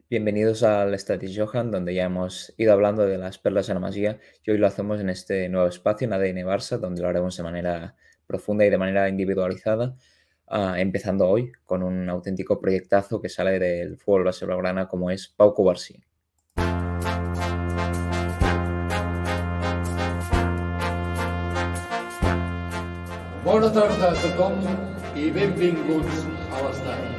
Bienvenidos al Static Johan, donde ya hemos ido hablando de las perlas de la Masía y hoy lo hacemos en este nuevo espacio, en ADN Barça, donde lo haremos de manera profunda y de manera individualizada, empezando hoy con un auténtico proyectazo que sale del fútbol base blaugrana como es Pau Cubarsí. Bona tarda a tothom i benvinguts a l'estadi.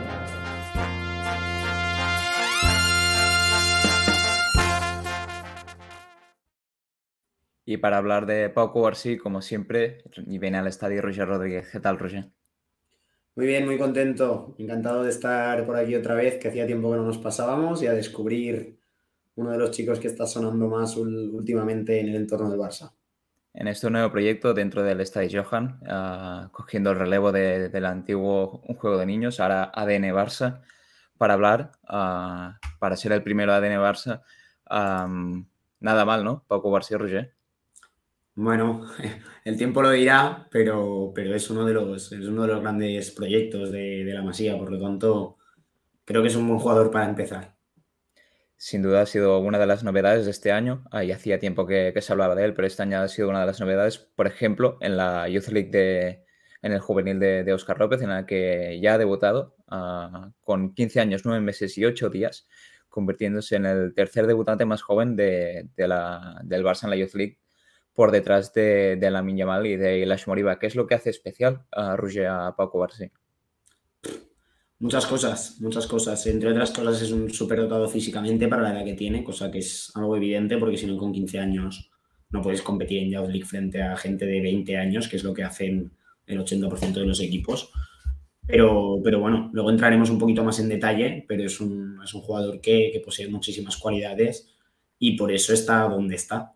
Y para hablar de Pau Cubarsí, como siempre, y viene al estadio Roger Rodríguez. ¿Qué tal, Roger? Muy bien, muy contento. Encantado de estar por aquí otra vez, que hacía tiempo que no nos pasábamos, y a descubrir uno de los chicos que está sonando más últimamente en el entorno del Barça. En este nuevo proyecto dentro del Estadio Johan, cogiendo el relevo del antiguo Un Juego de Niños, ahora ADN Barça, para hablar, para ser el primero ADN Barça. Nada mal, ¿no? Pau Cubarsí, Roger. Bueno, el tiempo lo dirá, pero es uno de los grandes proyectos de la Masía, por lo tanto, creo que es un buen jugador para empezar. Sin duda ha sido una de las novedades de este año. Ya hacía tiempo que se hablaba de él, pero este año ha sido una de las novedades. Por ejemplo, en la Youth League en el juvenil de Óscar López, en la que ya ha debutado con 15 años, 9 meses y 8 días, convirtiéndose en el tercer debutante más joven del Barça en la Youth League, por detrás de Lamine Yamal y de Ilaix Moriba. ¿Qué es lo que hace especial a Roger, a Pau Cubarsí? Muchas cosas. Entre otras cosas, es un superdotado físicamente para la edad que tiene, cosa que es algo evidente porque si no, con 15 años no puedes competir en Youth League frente a gente de 20 años, que es lo que hacen el 80% de los equipos. Pero bueno, luego entraremos un poquito más en detalle, pero es un jugador que posee muchísimas cualidades y por eso está donde está.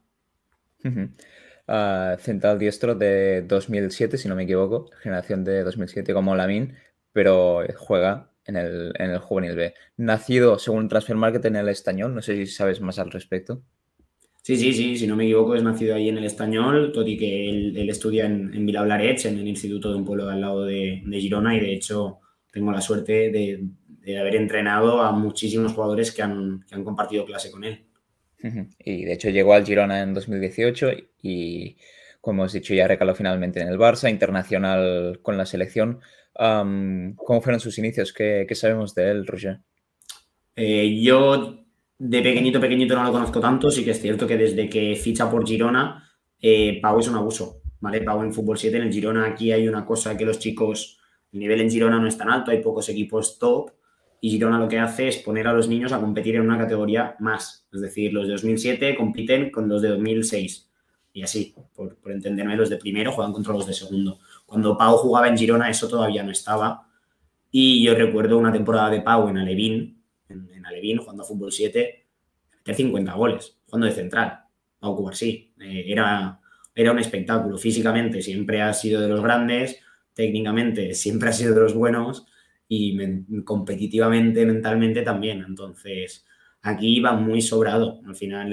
Central diestro de 2007, si no me equivoco, generación de 2007 como Lamine, pero juega en el Juvenil B. Nacido, según Transfer Market, en el Estañol. No sé si sabes más al respecto. Sí, si no me equivoco, es nacido ahí en el Estañol, tot i que él estudia en Vilablarets, en el instituto de un pueblo al lado de Girona, y de hecho tengo la suerte de haber entrenado a muchísimos jugadores que han compartido clase con él. Y de hecho llegó al Girona en 2018 y, como hemos dicho, ya recaló finalmente en el Barça, internacional con la selección. ¿Cómo fueron sus inicios? ¿Qué sabemos de él, Roger? Yo de pequeñito no lo conozco tanto, sí que es cierto que desde que ficha por Girona, Pau es un abuso, ¿vale? Pau en Fútbol 7, en el Girona aquí hay una cosa que los chicos, el nivel en Girona no es tan alto, hay pocos equipos top, y Girona lo que hace es poner a los niños a competir en una categoría más, es decir, los de 2007 compiten con los de 2006, y así, por entenderme, los de primero juegan contra los de segundo. Cuando Pau jugaba en Girona eso todavía no estaba, y yo recuerdo una temporada de Pau en Alevín, jugando a Fútbol 7, meter 50 goles, jugando de central. Pau Cubarsí. Era un espectáculo. Físicamente siempre ha sido de los grandes, técnicamente siempre ha sido de los buenos y competitivamente, mentalmente también. Entonces, aquí iba muy sobrado. Al final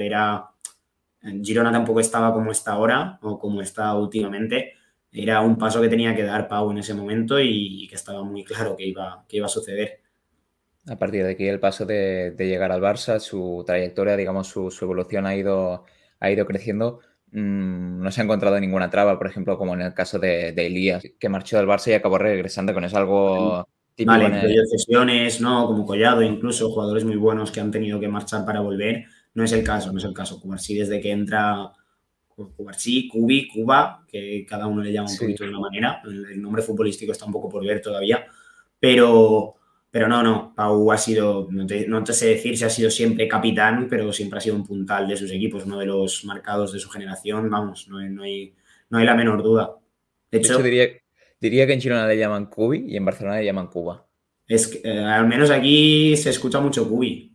Girona tampoco estaba como está ahora o como está últimamente. Era un paso que tenía que dar Pau en ese momento y que estaba muy claro que iba a suceder. A partir de aquí, el paso de llegar al Barça, su trayectoria, digamos, su evolución ha ido creciendo. No se ha encontrado ninguna traba, por ejemplo, como en el caso de Elías, que marchó del Barça y acabó regresando, con es algo típico Vale, en pero el... yo cesiones, ¿no? Como Collado, incluso jugadores muy buenos que han tenido que marchar para volver. No es el caso. Cubarsí desde que entra, Cubarsí, Cubi, Cuba, que cada uno le llama un Sí. poquito de una manera. El nombre futbolístico está un poco por ver todavía. Pero no. Pau ha sido, no te sé decir si ha sido siempre capitán, pero siempre ha sido un puntal de sus equipos, uno de los marcados de su generación. Vamos, no hay la menor duda. De De hecho, hecho, diría que en Girona le llaman Cubi y en Barcelona le llaman Cuba. es que, al menos aquí se escucha mucho Cubi.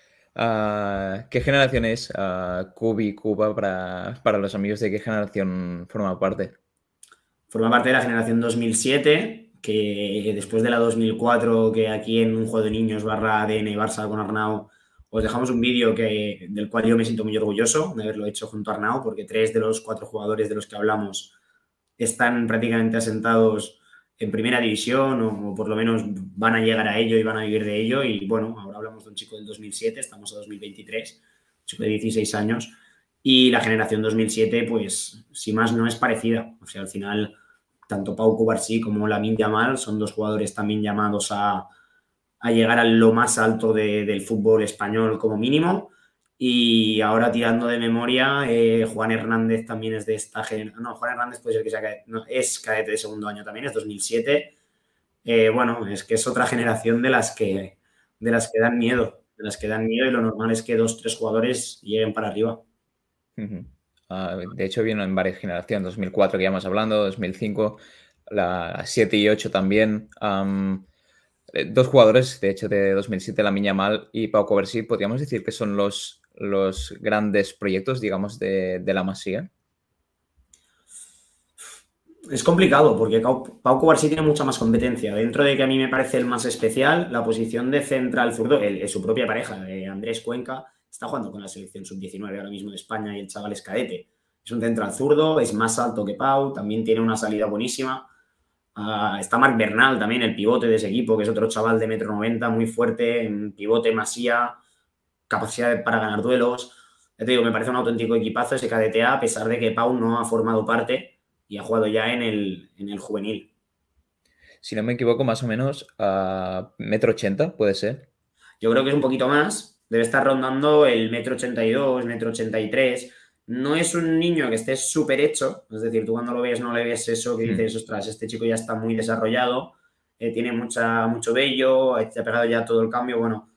¿Qué generación es Cubi, Cuba, para los amigos de qué generación forma parte? Forma parte de la generación 2007, que después de la 2004, que aquí en Un Juego de Niños barra ADN Barça con Arnau, os dejamos un vídeo del cual yo me siento muy orgulloso de haberlo hecho junto a Arnau, porque 3 de los 4 jugadores de los que hablamos están prácticamente asentados en primera división o por lo menos van a llegar a ello y van a vivir de ello, y bueno, Ahora hablamos de un chico del 2007, estamos a 2023, un chico de 16 años. Y la generación 2007, pues, si más no, es parecida. O sea, al final, tanto Pau Cubarsí como Lamine Yamal son dos jugadores también llamados a llegar a lo más alto del fútbol español como mínimo. Y ahora, tirando de memoria, Juan Hernández también es de esta generación. No, Juan Hernández puede ser que sea cadete, no, es cadete de segundo año también, es 2007. Bueno, es que es otra generación de las que dan miedo. De las que dan miedo, y lo normal es que 2-3 jugadores lleguen para arriba. De hecho, vino en varias generaciones, 2004 que ya hemos hablando, 2005, la 7 y 8 también. Dos jugadores, de hecho, de 2007, Lamine Yamal y Pau Cubarsí, podríamos decir que son los grandes proyectos, digamos, de la Masía. Es complicado porque Pau Cubarsí tiene mucha más competencia. Dentro de que a mí me parece el más especial, la posición de central zurdo, su propia pareja, Andrés Cuenca, está jugando con la selección sub-19 ahora mismo de España y el chaval es cadete. Es un central zurdo, es más alto que Pau, también tiene una salida buenísima. Está Marc Bernal también, el pivote de ese equipo, que es otro chaval de 1,90 m, muy fuerte, pivote Masía, capacidad para ganar duelos. Ya te digo, me parece un auténtico equipazo ese KDTA, a pesar de que Pau no ha formado parte y ha jugado ya en el juvenil. Si no me equivoco, más o menos a 1,80 m, puede ser. Yo creo que es un poquito más. Debe estar rondando el 1,82 m, 1,83 m. No es un niño que esté súper hecho. Es decir, tú cuando lo ves no le ves eso que dices, ostras, este chico ya está muy desarrollado, tiene mucho vello, ha pegado ya todo el cambio. Bueno,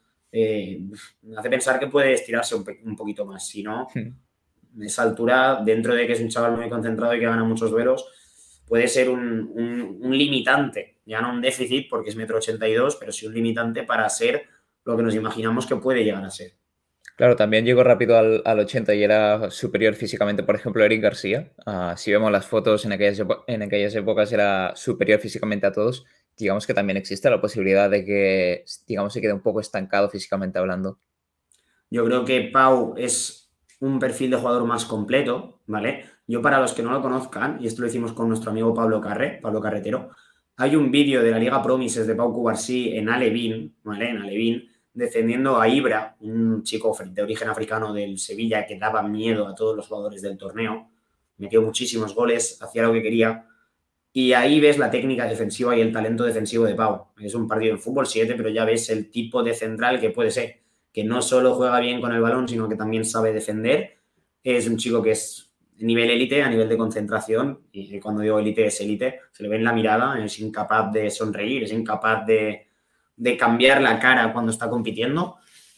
me hace pensar que puede estirarse un poquito más. Si no, esa altura, dentro de que es un chaval muy concentrado y que gana muchos duelos, puede ser un limitante, ya no un déficit porque es 1,82 m, pero sí un limitante para ser lo que nos imaginamos que puede llegar a ser. Claro, también llegó rápido al 80 y era superior físicamente, por ejemplo, Eric García. Si vemos las fotos en aquellas épocas era superior físicamente a todos. Digamos que también existe la posibilidad de que, digamos, se quede un poco estancado físicamente hablando. Yo creo que Pau es un perfil de jugador más completo, ¿vale? Yo, para los que no lo conozcan, y esto lo hicimos con nuestro amigo Pablo Carretero, hay un vídeo de la Liga Promises de Pau Cubarsí en Alevín, ¿vale? En Alevín, defendiendo a Ibra, un chico de origen africano del Sevilla que daba miedo a todos los jugadores del torneo. Metió muchísimos goles, hacía lo que quería. Y ahí ves la técnica defensiva y el talento defensivo de Pau. Es un partido en fútbol 7, pero ya ves el tipo de central que puede ser, que no solo juega bien con el balón, sino que también sabe defender. Es un chico que es nivel élite, a nivel de concentración, y cuando digo élite es élite, se le ve en la mirada, es incapaz de sonreír, es incapaz de cambiar la cara cuando está compitiendo.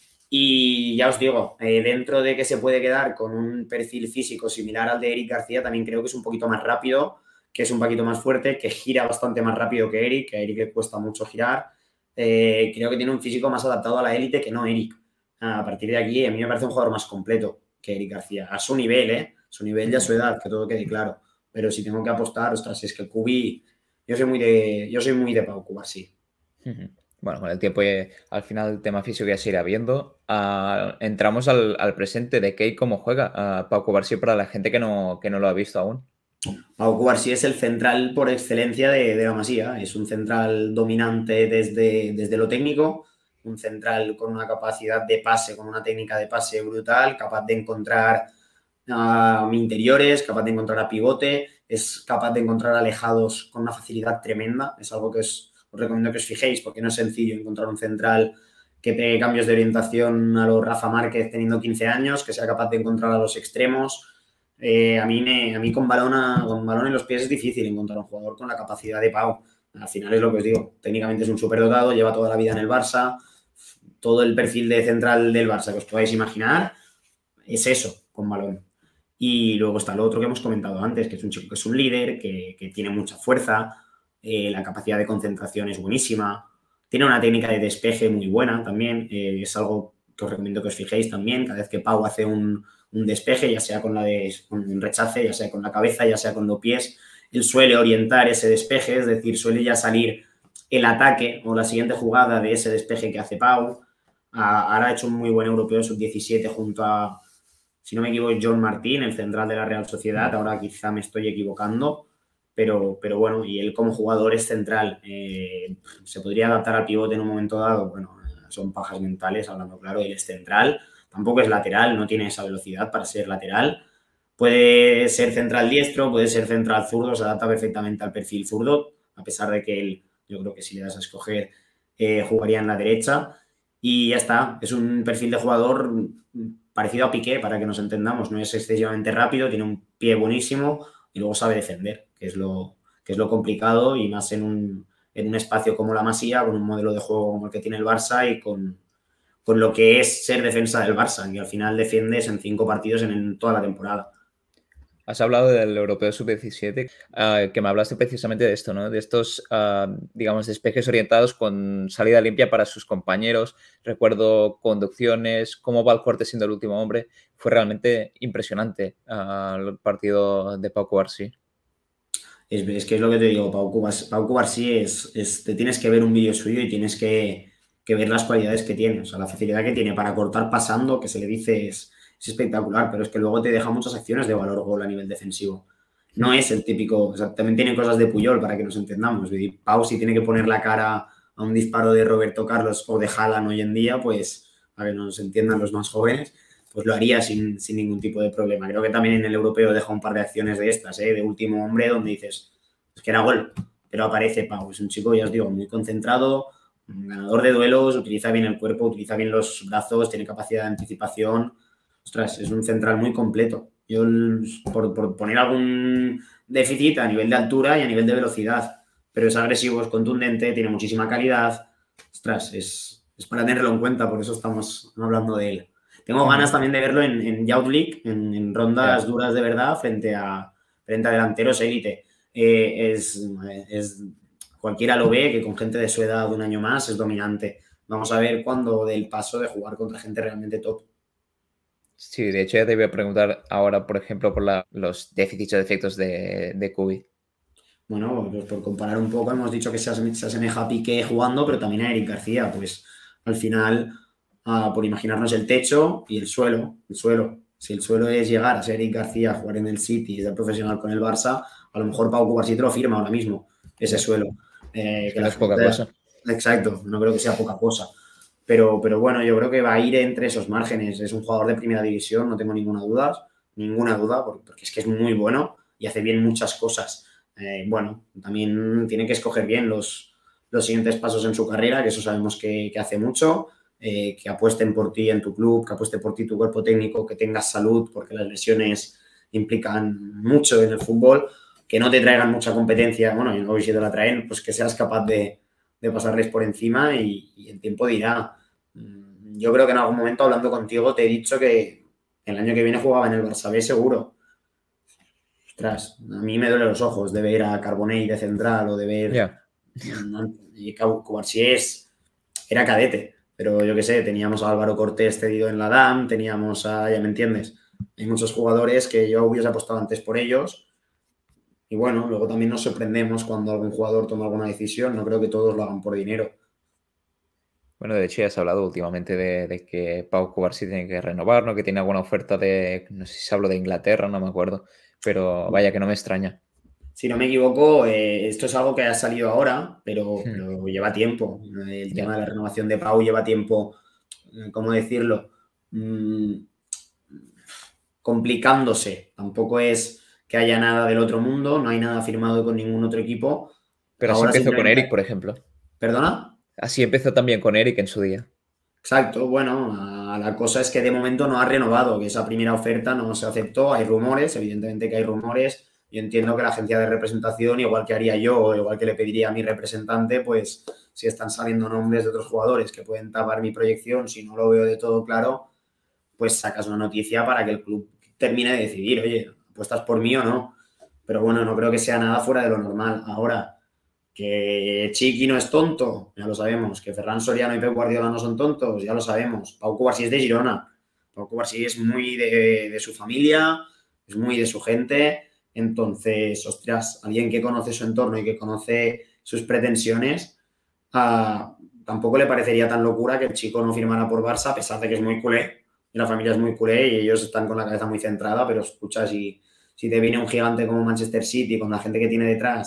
Y ya os digo, dentro de que se puede quedar con un perfil físico similar al de Eric García, también creo que es un poquito más rápido, que es un poquito más fuerte, que gira bastante más rápido que a Eric le cuesta mucho girar. Creo que tiene un físico más adaptado a la élite que no Eric. A partir de aquí, a mí me parece un jugador más completo que Eric García, a su nivel, su nivel y a su edad, que todo quede claro. Pero si tengo que apostar, ostras, es que Cubi, yo soy muy de Pau Cubarsí. Bueno, con el tiempo al final el tema físico ya se irá viendo. Entramos al presente de Kei, cómo juega Pau Cubarsí para la gente que no lo ha visto aún. Pau Cubarsí es el central por excelencia de la Masía. Es un central dominante desde lo técnico, un central con una capacidad de pase, con una técnica de pase brutal, capaz de encontrar interiores, capaz de encontrar a pivote, es capaz de encontrar alejados con una facilidad tremenda. Es algo que os recomiendo que os fijéis, porque no es sencillo encontrar un central que pegue cambios de orientación a los Rafa Márquez teniendo 15 años, que sea capaz de encontrar a los extremos. A mí con balón en los pies es difícil encontrar un jugador con la capacidad de Pau. Al final es lo que os digo, técnicamente es un superdotado, lleva toda la vida en el Barça, todo el perfil de central del Barça que os podáis imaginar es eso, con balón. Y luego está lo otro que hemos comentado antes, que es un chico que es un líder, que tiene mucha fuerza, la capacidad de concentración es buenísima, tiene una técnica de despeje muy buena también, es algo que os recomiendo que os fijéis también, cada vez que Pau hace un despeje, ya sea con un rechace, ya sea con la cabeza, ya sea con los pies, él suele orientar ese despeje, es decir, suele ya salir el ataque o la siguiente jugada de ese despeje que hace Pau. Ahora ha hecho un muy buen europeo sub-17 junto a, si no me equivoco, John Martín, el central de la Real Sociedad. Ahora quizá me estoy equivocando, pero bueno, y él como jugador es central. ¿Se podría adaptar al pivote en un momento dado? Bueno, son pajas mentales, hablando claro. Él es central, tampoco es lateral, no tiene esa velocidad para ser lateral. Puede ser central diestro, puede ser central zurdo, se adapta perfectamente al perfil zurdo, a pesar de que él, yo creo que si le das a escoger, jugaría en la derecha. Y ya está, es un perfil de jugador parecido a Piqué, para que nos entendamos. No es excesivamente rápido, tiene un pie buenísimo y luego sabe defender, que es lo complicado, y más en un espacio como la Masía, con un modelo de juego como el que tiene el Barça y con lo que es ser defensa del Barça, que al final defiendes en 5 partidos en toda la temporada. Has hablado del Europeo Sub-17, que me hablaste precisamente de esto, ¿no? De estos, digamos, despejes orientados con salida limpia para sus compañeros. Recuerdo conducciones, cómo Valcorte siendo el último hombre. Fue realmente impresionante el partido de Pau Cubarsí. Es que es lo que te digo, Pau Cubarsí te tienes que ver un vídeo suyo y tienes que ver las cualidades que tiene. O sea, la facilidad que tiene para cortar pasando, que se le dice es espectacular, pero es que luego te deja muchas acciones de valor gol a nivel defensivo. No es el típico, o sea, también tiene cosas de Puyol, para que nos entendamos. Pau, si tiene que poner la cara a un disparo de Roberto Carlos o de Haaland hoy en día, pues, para que nos entiendan los más jóvenes, pues lo haría sin ningún tipo de problema. Creo que también en el europeo deja un par de acciones de estas, de último hombre, donde dices, es que era gol, pero aparece Pau. Es un chico, ya os digo, muy concentrado, un ganador de duelos, utiliza bien el cuerpo, utiliza bien los brazos, tiene capacidad de anticipación. Ostras, es un central muy completo. Yo, por poner algún déficit a nivel de altura y a nivel de velocidad, pero es agresivo, es contundente, tiene muchísima calidad. Ostras, es para tenerlo en cuenta, por eso estamos hablando de él. Tengo ganas también de verlo en Youth League, en rondas duras de verdad, frente a delanteros élite. Cualquiera lo ve, que con gente de su edad de un año más es dominante. Vamos a ver cuándo dé el paso de jugar contra gente realmente top. Sí, de hecho ya te voy a preguntar ahora, por ejemplo, por los déficits o defectos de Kubi. Bueno, pues por comparar un poco, hemos dicho que se asemeja a Piqué jugando, pero también a Eric García. Pues al final, por imaginarnos el techo y el suelo. Si el suelo es llegar a ser Eric García, jugar en el City y ser profesional con el Barça, a lo mejor Pau Cubarsí te lo firma ahora mismo, ese suelo. Que no es poca cosa. Exacto, no creo que sea poca cosa. Pero bueno, yo creo que va a ir entre esos márgenes. Es un jugador de primera división, no tengo ninguna duda, porque es que es muy bueno y hace bien muchas cosas. Bueno, también tiene que escoger bien los siguientes pasos en su carrera, que eso sabemos que hace mucho, que apuesten por ti en tu club, que apueste por ti tu cuerpo técnico, que tengas salud, porque las lesiones implican mucho en el fútbol, que no te traigan mucha competencia, bueno, y luego si te la traen, pues que seas capaz de pasarles por encima y el tiempo dirá. Yo creo que en algún momento, hablando contigo, te he dicho que el año que viene jugaba en el Barça B seguro. Ostras, a mí me duelen los ojos de ver a Carbonell de central o de ver... Y Cubarsí era cadete, pero yo qué sé, teníamos a Álvaro Cortés cedido en la DAM, teníamos a... ya me entiendes, hay muchos jugadores que yo hubiese apostado antes por ellos. Y bueno, luego también nos sorprendemos cuando algún jugador toma alguna decisión. No creo que todos lo hagan por dinero. Bueno, de hecho ya has hablado últimamente de que Pau Cubarsí tiene que renovar, ¿no? Que tiene alguna oferta no sé si se habló de Inglaterra, no me acuerdo, pero vaya que no me extraña. Si no me equivoco, esto es algo que ha salido ahora, pero lleva tiempo. El tema de la renovación de Pau lleva tiempo, ¿cómo decirlo? Complicándose. Tampoco es que haya nada del otro mundo, no hay nada firmado con ningún otro equipo. Pero así empezó con Eric, por ejemplo. ¿Perdona? Así empezó también con Eric en su día. Exacto, bueno, la cosa es que de momento no ha renovado, que esa primera oferta no se aceptó, hay rumores, evidentemente que hay rumores. Yo entiendo que la agencia de representación, igual que haría yo, o igual que le pediría a mi representante, pues si están saliendo nombres de otros jugadores que pueden tapar mi proyección, si no lo veo de todo claro, pues sacas una noticia para que el club termine de decidir, oye, ¿apuestas por mí o no? Pero bueno, no creo que sea nada fuera de lo normal. Ahora, que Chiqui no es tonto, ya lo sabemos. Que Ferran Soriano y Pep Guardiola no son tontos, ya lo sabemos. Pau Cubarsí es de Girona. Pau Cubarsí es muy de su familia, es muy de su gente. Entonces, ostras, alguien que conoce su entorno y que conoce sus pretensiones, tampoco le parecería tan locura que el chico no firmara por Barça, a pesar de que es muy culé. Y la familia es muy culé y ellos están con la cabeza muy centrada, pero escucha, si te viene un gigante como Manchester City, con la gente que tiene detrás,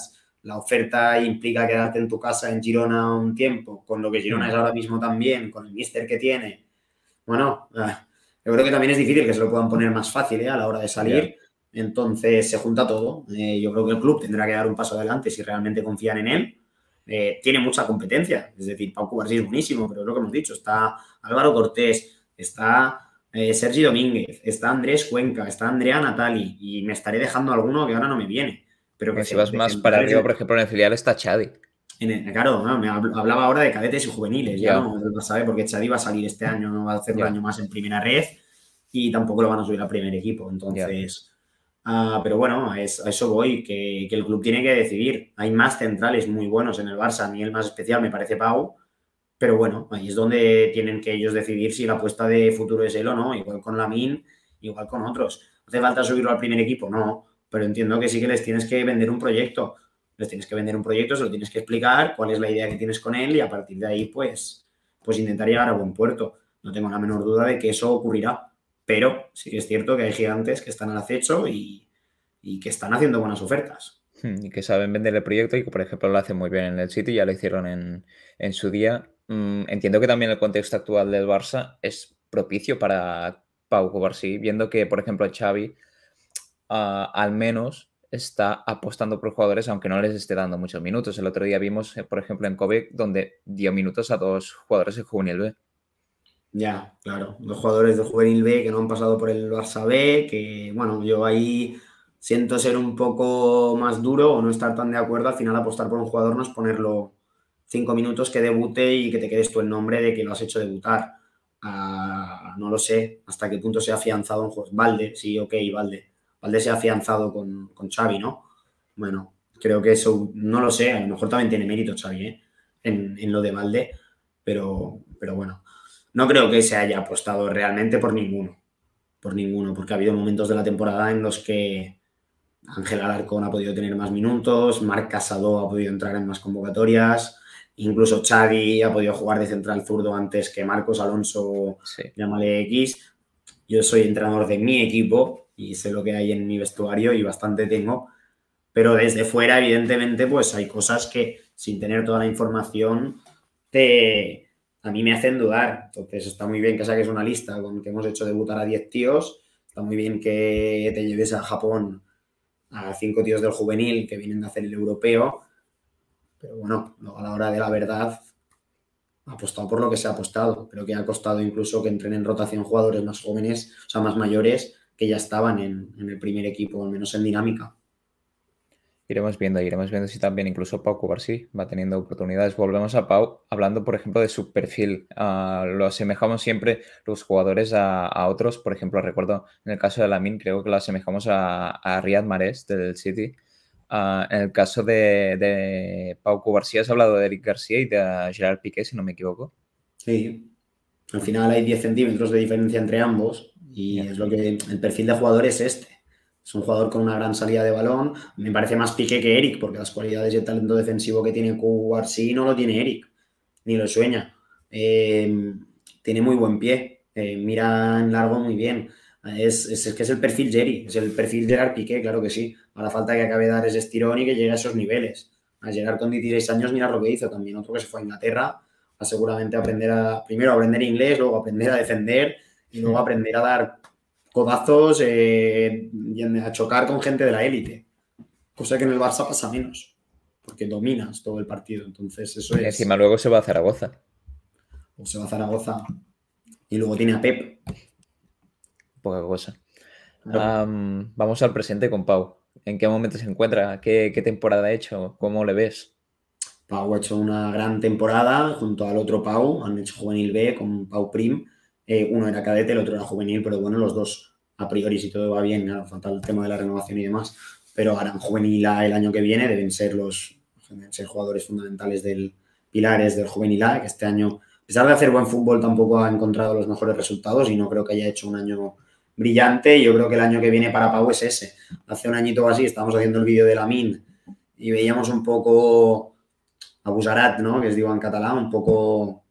la oferta implica quedarte en tu casa en Girona un tiempo, con lo que Girona es ahora mismo también, con el míster que tiene. Bueno, yo creo que también es difícil que se lo puedan poner más fácil a la hora de salir. Entonces se junta todo. Yo creo que el club tendrá que dar un paso adelante si realmente confían en él. Tiene mucha competencia. Es decir, Pau Cubarsí es buenísimo, pero es lo que hemos dicho. Está Álvaro Cortés, está Sergi Domínguez, está Andrés Cuenca, está Andrea Natali y me estaré dejando alguno que ahora no me viene. Pero que si vas más para arriba, por ejemplo, en el filial está Xavi. Claro, no, me hablaba ahora de cadetes y juveniles, ya Ya. no del Barça B, porque Xavi va a salir este año, no va a hacer un año más en primera red y tampoco lo van a subir al primer equipo. Entonces, pero bueno, a eso voy, que el club tiene que decidir. Hay más centrales muy buenos en el Barça, a mí el más especial me parece Pau, pero bueno, ahí es donde tienen que ellos decidir si la apuesta de futuro es él o no, igual con Lamine, igual con otros. ¿Hace falta subirlo al primer equipo? No, pero entiendo que sí que les tienes que vender un proyecto. Les tienes que vender un proyecto, se lo tienes que explicar, cuál es la idea que tienes con él y a partir de ahí, pues intentar llegar a buen puerto. No tengo la menor duda de que eso ocurrirá, pero sí que es cierto que hay gigantes que están al acecho y que están haciendo buenas ofertas. Y que saben vender el proyecto y que, por ejemplo, lo hacen muy bien en el City, ya lo hicieron en su día. Entiendo que también el contexto actual del Barça es propicio para Pau Cubarsí, viendo que, por ejemplo, Xavi al menos está apostando por jugadores aunque no les esté dando muchos minutos. El otro día vimos, por ejemplo, en Kobe, donde dio minutos a 2 jugadores de Juvenil B. Ya, claro. 2 jugadores de Juvenil B que no han pasado por el Barça B, que, bueno, yo ahí siento ser un poco más duro o no estar tan de acuerdo. Al final apostar por un jugador no es ponerlo 5 minutos que debute y que te quedes tú el nombre de que lo has hecho debutar. No lo sé hasta qué punto se ha afianzado un juego. Valde, sí, ok, Valde. Valde se ha afianzado con Xavi, ¿no? Bueno, creo que eso, no lo sé, a lo mejor también tiene mérito Xavi, en lo de Valde, pero bueno. No creo que se haya apostado realmente por ninguno, porque ha habido momentos de la temporada en los que Ángel Alarcón ha podido tener más minutos, Marc Casado ha podido entrar en más convocatorias, incluso Xavi ha podido jugar de central zurdo antes que Marcos Alonso, llámale X. Yo soy entrenador de mi equipo y sé lo que hay en mi vestuario y bastante tengo, pero desde fuera, evidentemente, pues hay cosas que sin tener toda la información a mí me hacen dudar. Entonces está muy bien que saques una lista con que hemos hecho debutar a 10 tíos, está muy bien que te lleves a Japón a 5 tíos del juvenil que vienen de hacer el europeo, pero bueno, a la hora de la verdad ha apostado por lo que se ha apostado. Creo que ha costado incluso que entren en rotación jugadores más jóvenes, o sea, más mayores, que ya estaban en el primer equipo, al menos en dinámica. Iremos viendo si también incluso Pau Cubarsí va teniendo oportunidades. Volvemos a Pau, hablando, por ejemplo, de su perfil. Lo asemejamos siempre los jugadores a otros. Por ejemplo, recuerdo en el caso de Lamine, creo que lo asemejamos a Riyad Mahrez del City. En el caso de Pau Cubarsí has hablado de Eric García y de Gerard Piqué, si no me equivoco. Sí, al final hay 10 centímetros de diferencia entre ambos y es lo que el perfil de jugador es este. Es un jugador con una gran salida de balón. Me parece más Piqué que Eric, porque las cualidades y el talento defensivo que tiene Cubarsí no lo tiene Eric, ni lo sueña. Tiene muy buen pie, mira en largo muy bien. Es que es el perfil Jerry, es el perfil Gerard Piqué, claro que sí. Ahora falta que acabe de dar ese estirón y que llegue a esos niveles. A Gerard con 16 años, mira lo que hizo también. Otro que se fue a Inglaterra a seguramente primero aprender inglés, luego aprender a defender y luego aprender a dar codazos y a chocar con gente de la élite. Cosa que en el Barça pasa menos, porque dominas todo el partido. Entonces eso y encima luego se va a Zaragoza. O se va a Zaragoza y luego tiene a Pep. Poca cosa. Claro. Vamos al presente con Pau. ¿En qué momento se encuentra? ¿Qué temporada ha hecho? ¿Cómo le ves? Pau ha hecho una gran temporada junto al otro Pau. Han hecho Juvenil B con Pau Prim. Uno era cadete, el otro era juvenil, pero bueno, los dos a priori, si todo va bien, claro, falta el tema de la renovación y demás, pero harán juvenil A el año que viene, deben ser jugadores fundamentales pilares del juvenil A, que este año, a pesar de hacer buen fútbol, tampoco ha encontrado los mejores resultados y no creo que haya hecho un año brillante. Yo creo que el año que viene para Pau es ese. Hace un añito o así estábamos haciendo el vídeo de Lamine y veíamos un poco abusarat, ¿no? Que es digo en catalán, un poco...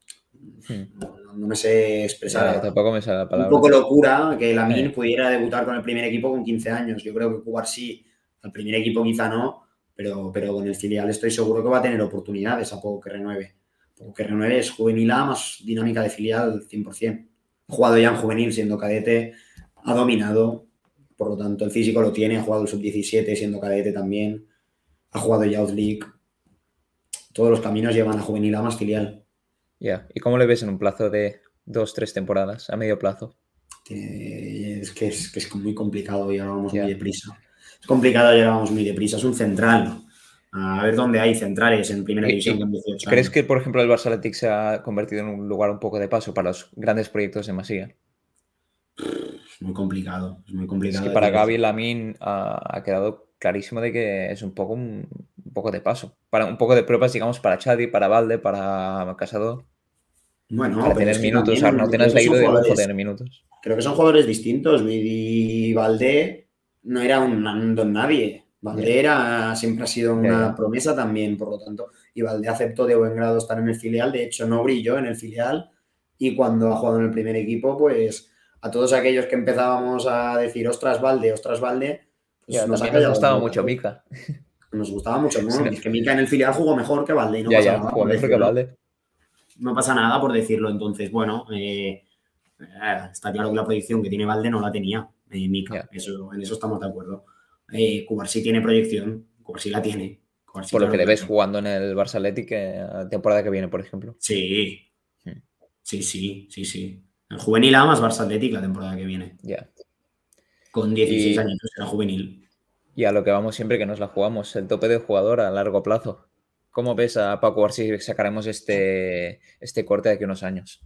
No me sé expresar. Tampoco me sale la palabra. Un poco locura que Lamine pudiera debutar con el primer equipo con 15 años. Yo creo que Cubarsí al primer equipo quizá no, pero con el filial estoy seguro que va a tener oportunidades a poco que renueve. Poco que renueve es juvenil A más dinámica de filial 100%. Ha jugado ya en juvenil siendo cadete, ha dominado, por lo tanto el físico lo tiene, ha jugado el sub-17 siendo cadete también, ha jugado Youth League. Todos los caminos llevan a juvenil A más filial. Ya. ¿Y cómo le ves en un plazo de 2-3 temporadas, a medio plazo? Es que es muy complicado y ahora vamos muy deprisa. Es complicado y ahora vamos muy deprisa. Es un central, ¿no? A ver dónde hay centrales en primera división con 18 ¿Crees años. que, por ejemplo, el Barça Athletic se ha convertido en un lugar un poco de paso para los grandes proyectos de Masía? Es muy complicado. Es muy complicado. Es que para Gavi Lamine ha quedado clarísimo de que es un poco de paso. Para un poco de pruebas, digamos, para Xavi, para Valde, para Casado. Bueno, Para pero tener es que minutos. también Arnau creo Tenas que le ha son ido de lujo jugadores, tener minutos. creo que son jugadores distintos. Y Valde no era un don nadie. Valde siempre ha sido una promesa también, por lo tanto. Y Valde aceptó de buen grado estar en el filial. De hecho, no brilló en el filial. Y cuando ha jugado en el primer equipo, pues a todos aquellos que empezábamos a decir, ostras, Valde, pues nos ha También nos callado la gustaba boca. mucho Mika. Nos gustaba mucho, ¿no? Sí, Es que Mika en el filial jugó mejor que Valde y no pasa nada jugó por mejor que decirlo. Valde. No pasa nada por decirlo. Entonces, bueno, está claro que la proyección que tiene Valde no la tenía Mika. En eso estamos de acuerdo. Cubarsí tiene proyección, Cubarsí la tiene. Por lo que le ves jugando en el Barça Athletic la temporada que viene, por ejemplo. Sí. El juvenil A más Barça Athletic la temporada que viene. Con 16 años era juvenil. Y a lo que vamos siempre, que nos la jugamos, el tope de jugador a largo plazo. ¿Cómo ves a Paco García si sacaremos este corte de aquí a unos años?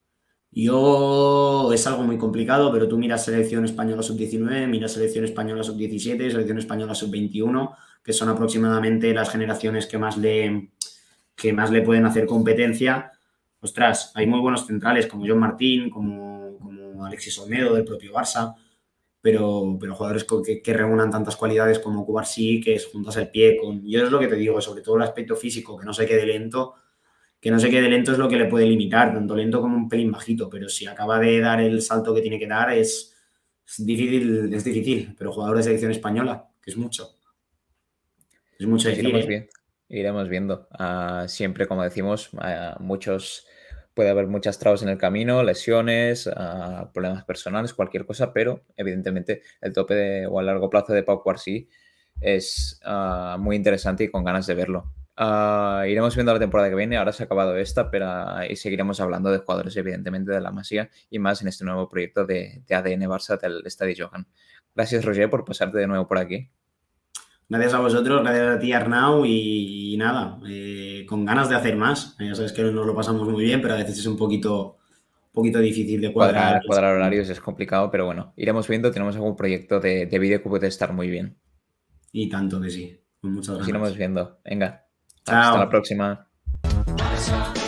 Es algo muy complicado, pero tú miras selección española sub-19, miras selección española sub-17, selección española sub-21, que son aproximadamente las generaciones que más le pueden hacer competencia. Ostras, hay muy buenos centrales como John Martín, como Alexis Olmedo del propio Barça, pero jugadores que reúnan tantas cualidades como Cubarsí, que es juntas el pie yo es lo que te digo, sobre todo el aspecto físico, que no se quede lento. Que no se quede lento es lo que le puede limitar, tanto lento como un pelín bajito, pero si acaba de dar el salto que tiene que dar es difícil, pero jugador de selección española, que es mucho. Es mucho decir, Iremos viendo. Siempre, como decimos, puede haber muchas trabas en el camino, lesiones, problemas personales, cualquier cosa, pero evidentemente el tope o a largo plazo de Pau Cubarsí es muy interesante y con ganas de verlo. Iremos viendo la temporada que viene, ahora se ha acabado esta, pero y seguiremos hablando de jugadores, evidentemente, de la Masía y más en este nuevo proyecto de ADN Barça del Estadio Johan. Gracias, Roger, por pasarte de nuevo por aquí. Gracias a vosotros, gracias a ti, Arnau, y nada, con ganas de hacer más. Ya sabes que nos lo pasamos muy bien, pero a veces es un poquito difícil de cuadrar. Cuadrar horarios es complicado, pero bueno, iremos viendo, tenemos algún proyecto de vídeo que puede estar muy bien. Y tanto que sí, con muchas ganas. Nos iremos viendo. Venga. Chao. Hasta la próxima.